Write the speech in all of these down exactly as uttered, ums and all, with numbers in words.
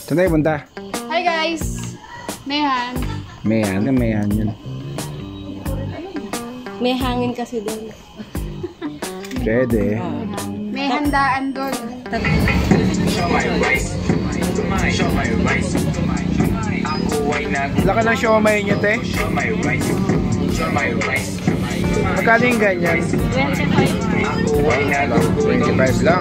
Saan tayo punta? Hi guys! Mehan. Mehan? Ano mehan yun? May hangin kasi doon. Pwede. May handaan doon. Laka ng siomay nyo, te? Magkano yung ganyan? twenty-five lang.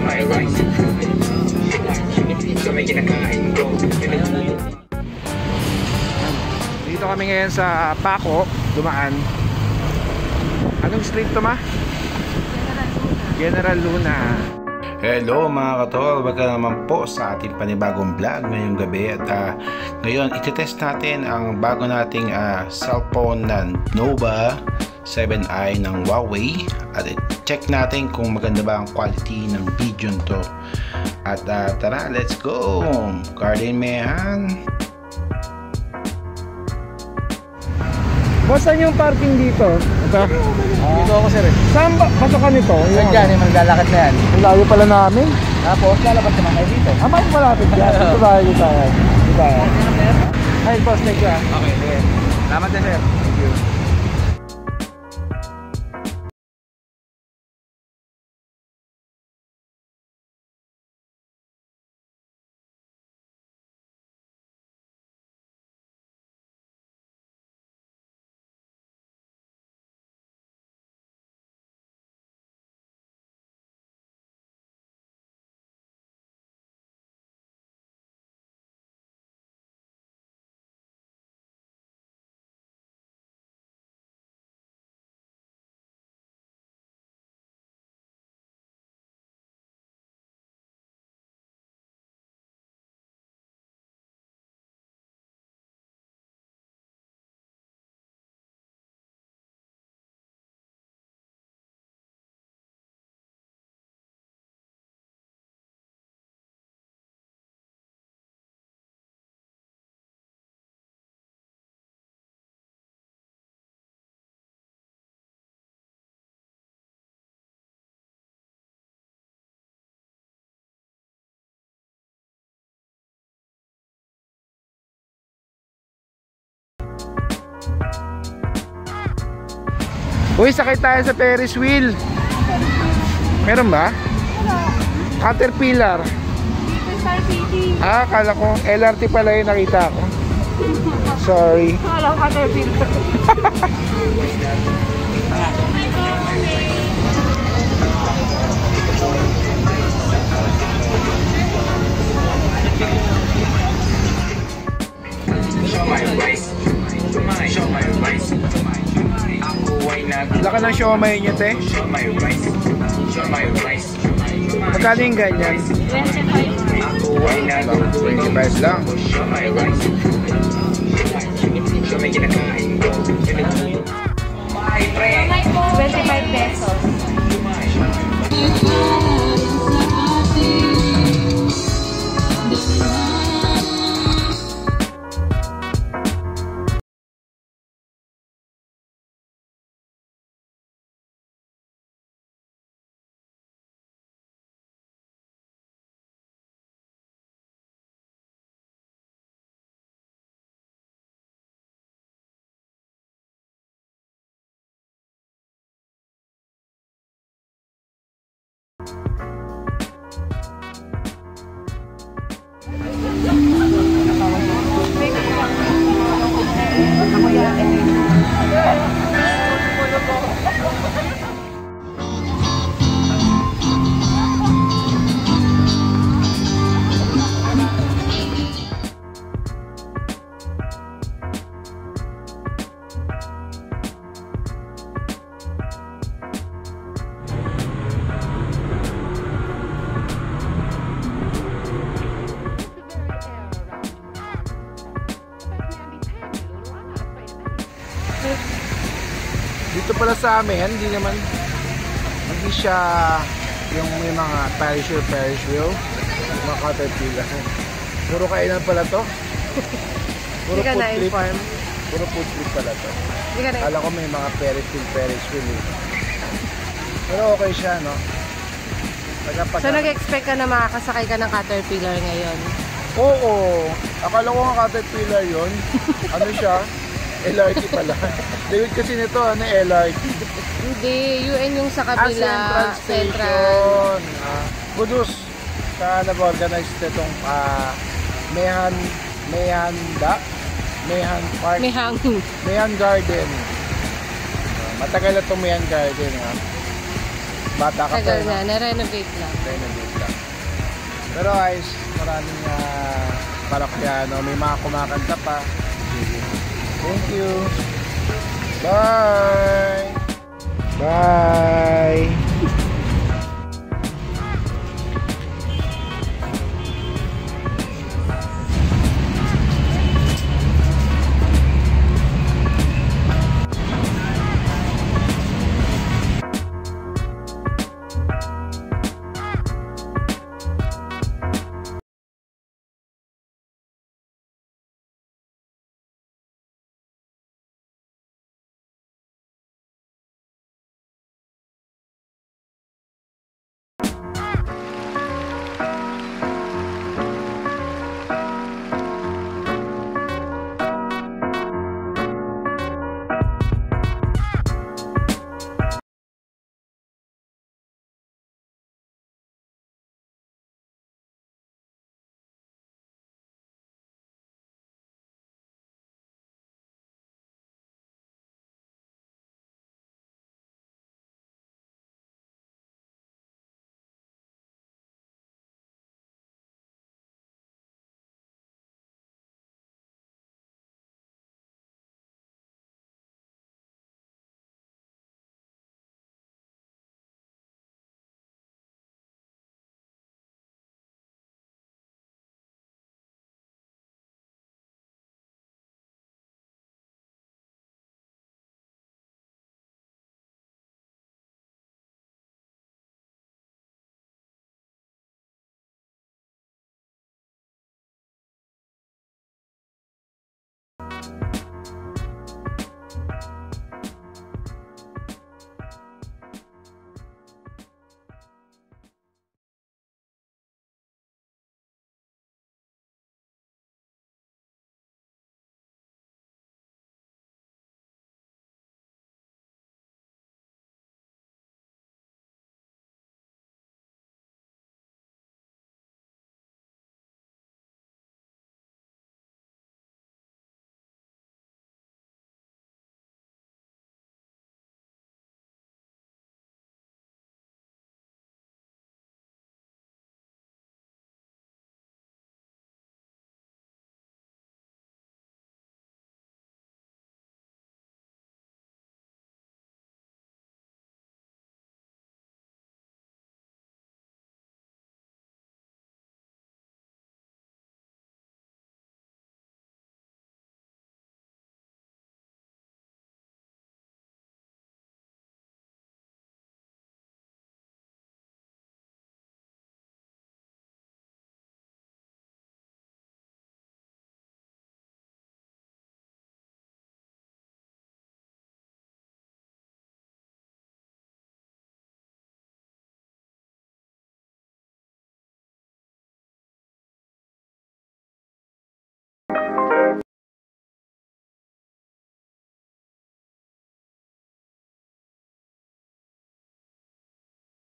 Dito kami ngayon sa Paco, dumaan. Anong street to, ma? General Luna. Hello mga katol, welcome naman po sa ating panibagong vlog ngayong gabi. At uh, ngayon ititest natin ang bago nating uh, cellphone na Nova seven i ng Huawei. At check natin kung maganda ba ang quality ng video nito. At uh, tara, let's go! Garden Mehan. Boss, saan yung parking dito? Ito? Uh, dito ako sir. Saan ba? Pasokan nito? Saan dyan? Yung maglalakad na yan. Ang layo pala namin. Tapos lalabas naman kayo dito. Ah, bakit malapit yan? Ito tayo, ito tayo. Ito tayo. Ay, boss, thank you. Okay, sige. Salamat din sir. Thank you. Uy, sakay tayo sa Ferris wheel. Meron ba? Caterpillar. Dito Star City. Ah, akala ko L R T pala yung nakita ko. Sorry. Wala ko Caterpillar. Laka ng siomay nyo, te? Magkano yung ganyan? twenty-five lang. twenty-five pesos. Dito pala sa amin, hindi naman hindi siya yung may mga Ferris wheel, Ferris wheel, mga Caterpillar. Puro kainan pala to. Puro food trip. Puro food trip pala to. Kala ko may mga Ferris wheel, Ferris wheel eh. Pero okay siya, no? So nag-expect ka na makakasakay ka ng Caterpillar ngayon? Oo. Akala ko nga Caterpillar yun. Ano siya? L R T pala. David kasi nito, ano L R T? Hindi, U N yung sa Ah, kabila. Central Station. Ah, Kudus. Sa nag-organize nitong uh, Mehan, Mehanda, Mehan Park, May hangin. Mehan Garden. Ah, matagal na itong Mehan Garden. Ha? Bata ka pa. Tagal no? na, na-renovate lang. Renovate lang. Pero guys, maraming uh, parakyano. May mga kumakanta pa. Thank you. Bye! Bye!